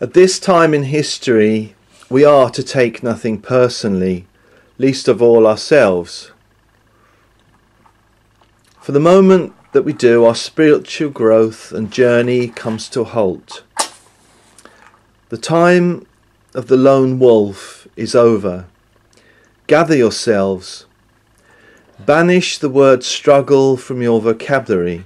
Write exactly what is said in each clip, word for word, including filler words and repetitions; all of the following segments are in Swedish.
At this time in history, we are to take nothing personally, least of all ourselves. For the moment that we do, our spiritual growth and journey comes to a halt. The time of the lone wolf is over. Gather yourselves. Banish the word struggle from your vocabulary.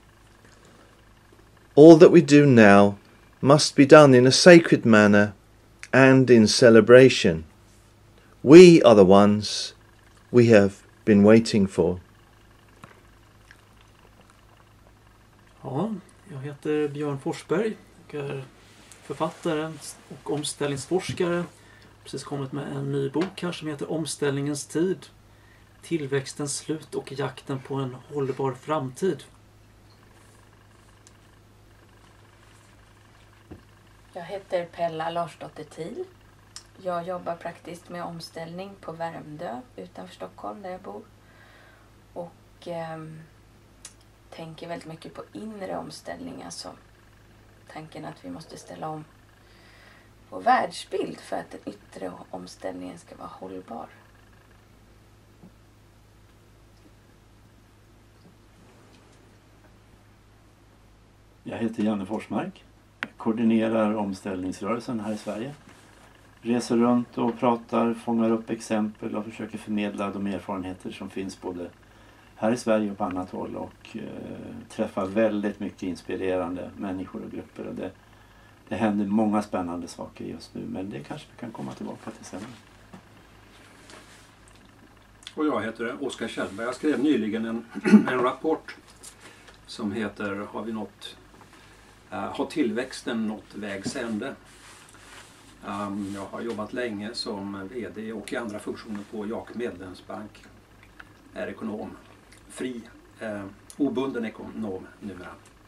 All that we do now must be done in a sacred manner and in celebration. We are the ones we have been waiting for. Ja, jag heter Björn Forsberg och är författare och omställningsforskare. Precis kommit med en ny bok här som heter Omställningens tid. Tillväxtens slut och jakten på en hållbar framtid. Jag heter Pella Larsdotter Thiel. Jag jobbar praktiskt med omställning på Värmdö utanför Stockholm där jag bor. Och eh, tänker väldigt mycket på inre omställning. Alltså tanken att vi måste ställa om vår världsbild för att den yttre omställningen ska vara hållbar. Jag heter Janne Forsmark. Jag koordinerar omställningsrörelsen här i Sverige. Reser runt och pratar, fångar upp exempel och försöker förmedla de erfarenheter som finns både här i Sverige och på annat håll. Och eh, träffar väldigt mycket inspirerande människor och grupper. Och det, det händer många spännande saker just nu, men det kanske vi kan komma tillbaka till sen. Och jag heter Oskar Kjellberg. Jag skrev nyligen en, en rapport som heter Har vi nått Uh, har tillväxten nått vägs ände? Um, jag har jobbat länge som vd och i andra funktioner på Jak Medlemsbank. Är ekonom. Fri, uh, obunden ekonom numera.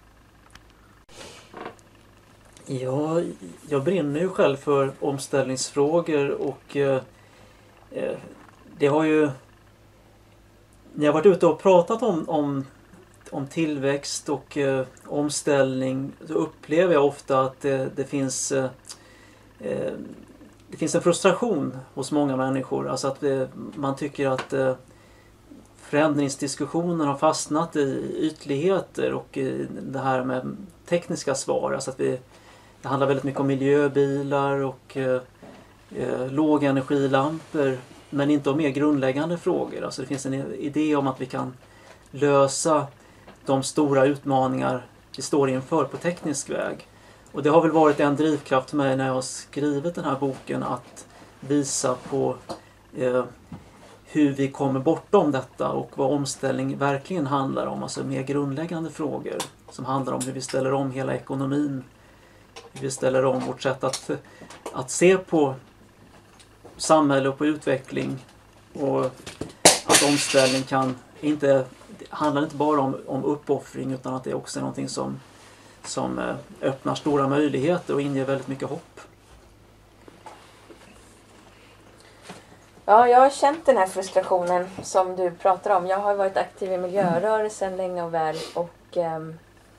Ja, jag brinner ju själv för omställningsfrågor och uh, uh, det har ju... När jag har varit ute och pratat om, om om tillväxt och eh, omställning så upplever jag ofta att det, det finns eh, det finns en frustration hos många människor. Alltså att det, man tycker att eh, förändringsdiskussionen har fastnat i ytligheter och i det här med tekniska svar. Alltså att vi, det handlar väldigt mycket om miljöbilar och eh, eh, lågenergilampor men inte om mer grundläggande frågor. Alltså det finns en idé om att vi kan lösa de stora utmaningar vi står inför på teknisk väg. Och det har väl varit en drivkraft för mig när jag har skrivit den här boken att visa på eh, hur vi kommer bortom detta och vad omställning verkligen handlar om. Alltså mer grundläggande frågor som handlar om hur vi ställer om hela ekonomin. Hur vi ställer om vårt sätt att, att se på samhälle och på utveckling. Och att omställning kan inte... Det handlar inte bara om, om uppoffring utan att det är också någonting som, som eh, öppnar stora möjligheter och inger väldigt mycket hopp. Ja, jag har känt den här frustrationen som du pratar om. Jag har varit aktiv i miljörörelsen länge och väl och eh,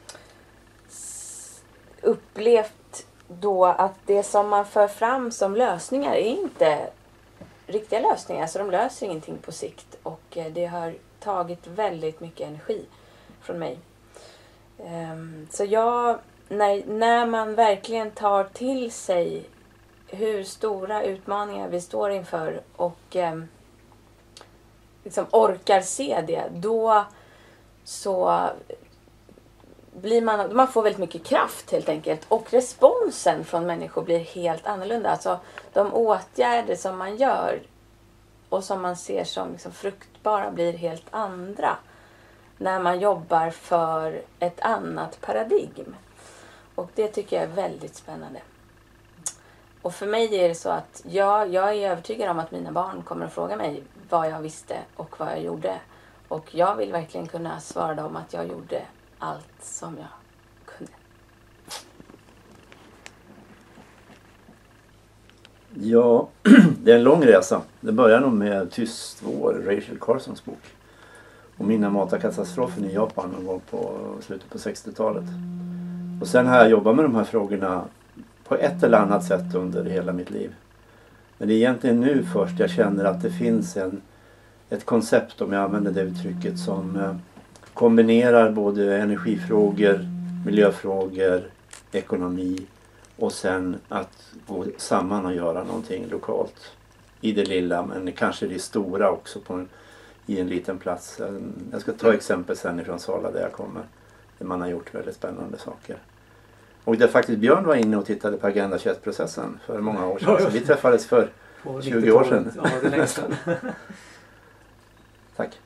upplevt då att det som man för fram som lösningar är inte riktiga lösningar. Så de löser ingenting på sikt och eh, det har tagit väldigt mycket energi från mig. Um, så jag, när, när man verkligen tar till sig hur stora utmaningar vi står inför och um, liksom orkar se det, då så blir man, man får väldigt mycket kraft helt enkelt. Och responsen från människor blir helt annorlunda. Alltså de åtgärder som man gör och som man ser som liksom fruktbara blir helt andra när man jobbar för ett annat paradigm. Och det tycker jag är väldigt spännande. Och för mig är det så att jag, jag är övertygad om att mina barn kommer att fråga mig vad jag visste och vad jag gjorde. Och jag vill verkligen kunna svara dem att jag gjorde allt som jag kunde. Ja, det är en lång resa. Det börjar nog med Tyst vår, Rachel Carsons bok. Och Minamata-katastrofen i Japan någon gång på slutet på sextiotalet. Och sen har jag jobbat med de här frågorna på ett eller annat sätt under hela mitt liv. Men det är egentligen nu först jag känner att det finns en, ett koncept, om jag använder det uttrycket, som eh, kombinerar både energifrågor, miljöfrågor, ekonomi och sen att gå samman och göra någonting lokalt. I det lilla, men kanske det stora också på en, i en liten plats. Jag ska ta exempel sen ifrån Sala där jag kommer. Där man har gjort väldigt spännande saker. Och där faktiskt Björn var inne och tittade på Agenda tjugoett-processen för många år sedan. Så vi träffades för tjugo år sedan. Ja, det är länge sedan. Tack.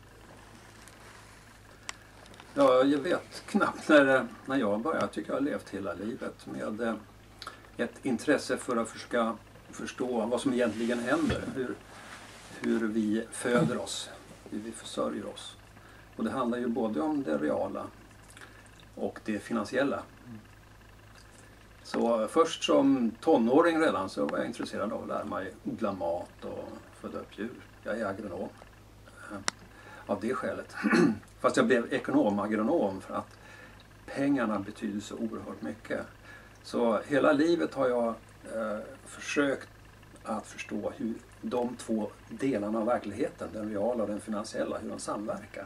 Ja, jag vet knappt när, när jag började. Jag tycker jag har levt hela livet med ett intresse för att försöka förstå vad som egentligen händer. Hur, hur vi föder oss, hur vi försörjer oss. Och det handlar ju både om det reala och det finansiella. Så först som tonåring redan så var jag intresserad av att lära mig odla mat och föda upp djur. Jag är agronom av det skälet. Fast jag blev ekonom-agronom för att pengarna betyder så oerhört mycket. Så hela livet har jag eh, försökt att förstå hur de två delarna av verkligheten, den reala och den finansiella, hur de samverkar.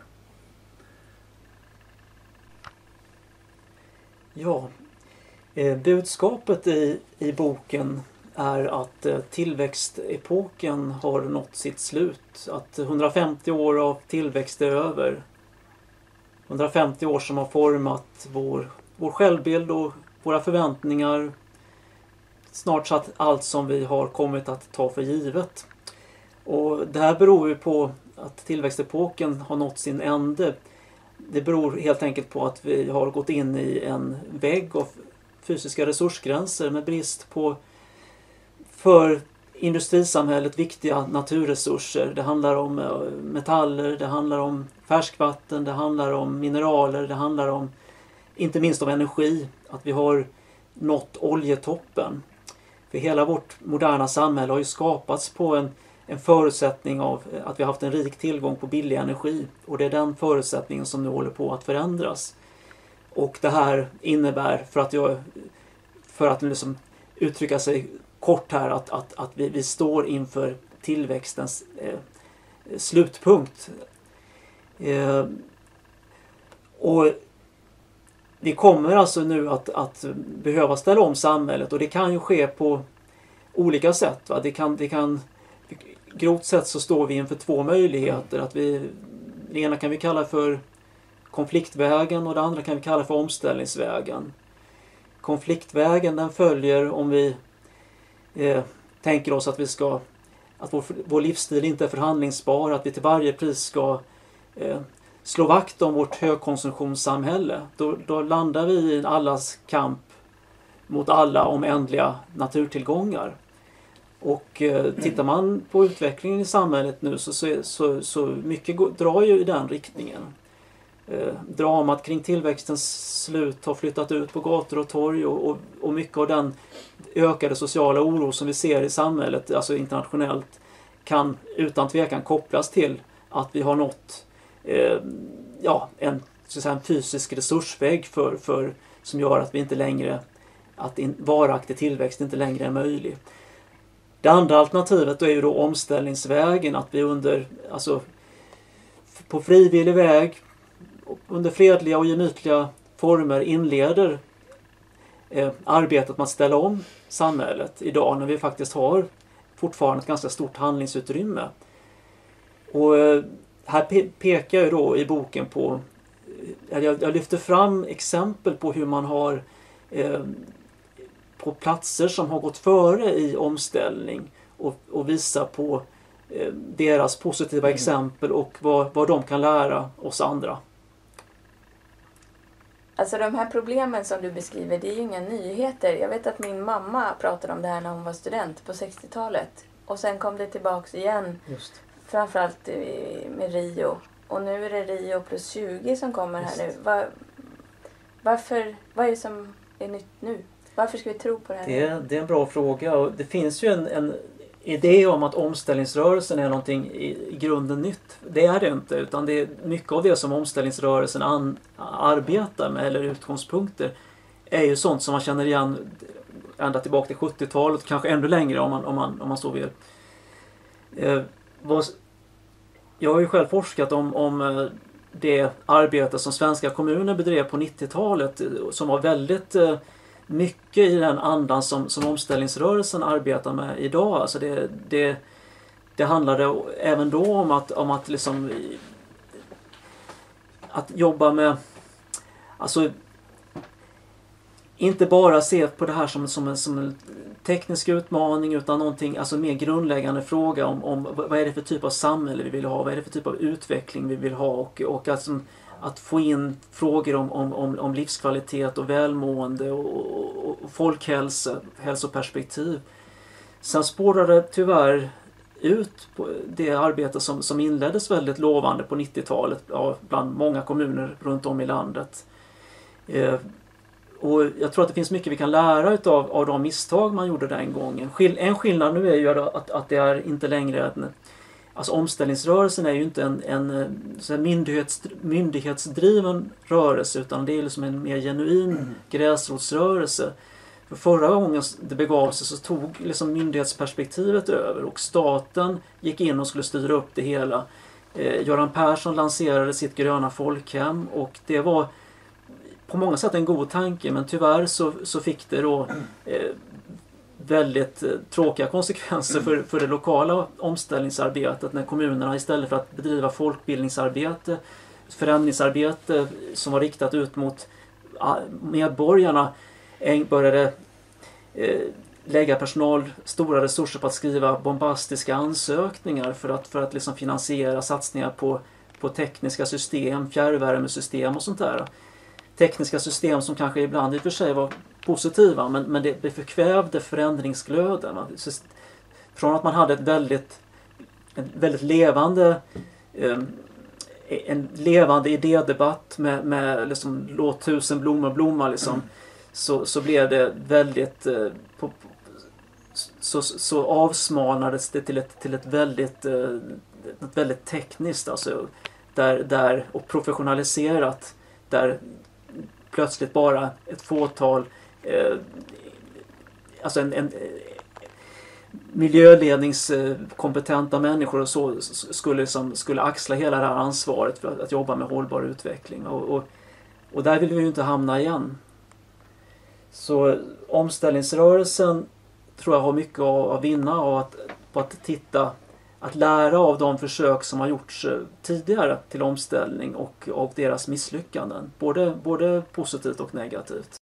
Ja, eh, budskapet i, i boken är att eh, tillväxtepoken har nått sitt slut. Att hundrafemtio år av tillväxt är över. hundrafemtio år som har format vår, vår självbild och våra förväntningar. Snart sagt allt som vi har kommit att ta för givet. Och det här beror ju på att tillväxtepoken har nått sin ände. Det beror helt enkelt på att vi har gått in i en vägg av fysiska resursgränser med brist på för industrisamhället viktiga naturresurser. Det handlar om metaller, det handlar om färskvatten, det handlar om mineraler, det handlar om inte minst om energi. Att vi har nått oljetoppen. För hela vårt moderna samhälle har ju skapats på en, en förutsättning av att vi har haft en rik tillgång på billig energi. Och det är den förutsättningen som nu håller på att förändras. Och det här innebär, för att, jag, för att liksom uttrycka sig kort här, att, att, att vi, vi står inför tillväxtens eh, slutpunkt. Eh, och vi kommer alltså nu att, att behöva ställa om samhället, och det kan ju ske på olika sätt. Va? Det kan, det kan, grovt sett så står vi inför två möjligheter. Att vi, det ena kan vi kalla för konfliktvägen och det andra kan vi kalla för omställningsvägen. Konfliktvägen, den följer om vi eh, tänker oss att vi ska att vår, vår livsstil inte är förhandlingsbar, att vi till varje pris ska eh, slå vakt om vårt högkonsumtionssamhälle. Då, då landar vi i en allas kamp mot alla om ändliga naturtillgångar. Och eh, tittar man på utvecklingen i samhället nu så, så, så, så mycket går, drar ju i den riktningen. Eh, dramat kring tillväxtens slut har flyttat ut på gator och torg, och, och, och mycket av den ökade sociala oro som vi ser i samhället, alltså internationellt, kan utan tvekan kopplas till att vi har nått eh, ja, en, så att säga, en fysisk resursvägg för, för, som gör att vi inte längre att in, varaktig tillväxt inte längre är möjlig. Det andra alternativet är ju då omställningsvägen, att vi under alltså på frivillig väg under fredliga och gemytliga former inleder eh, arbetet med att ställa om samhället idag, när vi faktiskt har fortfarande ett ganska stort handlingsutrymme. Och eh, här pe- pekar jag då i boken på, eh, jag, jag lyfter fram exempel på hur man har eh, på platser som har gått före i omställning och, och visa på eh, deras positiva mm. exempel och vad, vad de kan lära oss andra. Alltså de här problemen som du beskriver, det är ju inga nyheter. Jag vet att min mamma pratade om det här när hon var student på sextiotalet. Och sen kom det tillbaks igen. Just. Framförallt med Rio. Och nu är det Rio plus tjugo som kommer här nu. Var, varför, vad är det som är nytt nu? Varför ska vi tro på det här? Det är, det är en bra fråga. Och det finns ju en, en idé om att omställningsrörelsen är någonting i, i grunden nytt. Det är det inte, utan det är mycket av det som omställningsrörelsen an, arbetar med, eller utgångspunkter, är ju sånt som man känner igen ända tillbaka till sjuttiotalet, kanske ännu längre om man, om man, om man så vill. Eh, vad, jag har ju själv forskat om, om det arbete som svenska kommuner bedrev på nittiotalet, som var väldigt eh, mycket i den andan som, som omställningsrörelsen arbetar med idag. Alltså det, det, det handlade även då om att, om att, liksom, att jobba med, alltså inte bara se på det här som, som, en, som en teknisk utmaning, utan någonting, alltså mer grundläggande fråga om, om vad är det för typ av samhälle vi vill ha, vad är det för typ av utveckling vi vill ha, och, och alltså, att få in frågor om, om, om, om livskvalitet och välmående och, och, och folkhälsa, hälsoperspektiv. Sen spårade det tyvärr ut på det arbete som, som inleddes väldigt lovande på nittiotalet ja, bland många kommuner runt om i landet. Eh, och jag tror att det finns mycket vi kan lära utav, av de misstag man gjorde den gången. Skill- en skillnad nu är ju att, att det är inte längre en, alltså omställningsrörelsen är ju inte en, en så myndighets, myndighetsdriven rörelse, utan det är liksom en mer genuin mm. gräsrotsrörelse. För förra gången det begav sig så tog liksom myndighetsperspektivet över och staten gick in och skulle styra upp det hela. Eh, Göran Persson lanserade sitt gröna folkhem, och det var på många sätt en god tanke, men tyvärr så, så fick det då eh, väldigt eh, tråkiga konsekvenser för, för det lokala omställningsarbetet, när kommunerna istället för att bedriva folkbildningsarbete, förändringsarbete som var riktat ut mot ah, medborgarna, började eh, lägga personal stora resurser på att skriva bombastiska ansökningar för att, för att liksom finansiera satsningar på, på tekniska system, fjärrvärmesystem och sånt där. Tekniska system som kanske ibland i och för sig var positiva, men, men det, det förkvävde förändringsglöden. Från att man hade ett väldigt, ett väldigt levande eh, en levande idédebatt med, med liksom, låt tusen blommor blomma liksom, mm. så, så blev det väldigt eh, på, så, så avsmalnades det till ett, till ett väldigt eh, ett väldigt tekniskt alltså, där, där, och professionaliserat, där plötsligt bara ett fåtal eh, alltså en, en miljöledningskompetenta människor och så skulle, som, skulle axla hela det här ansvaret för att, att jobba med hållbar utveckling. Och, och, och där vill vi ju inte hamna igen. Så omställningsrörelsen tror jag har mycket att vinna av att, på att titta, att lära av de försök som har gjorts tidigare till omställning och av deras misslyckanden. Både, både positivt och negativt.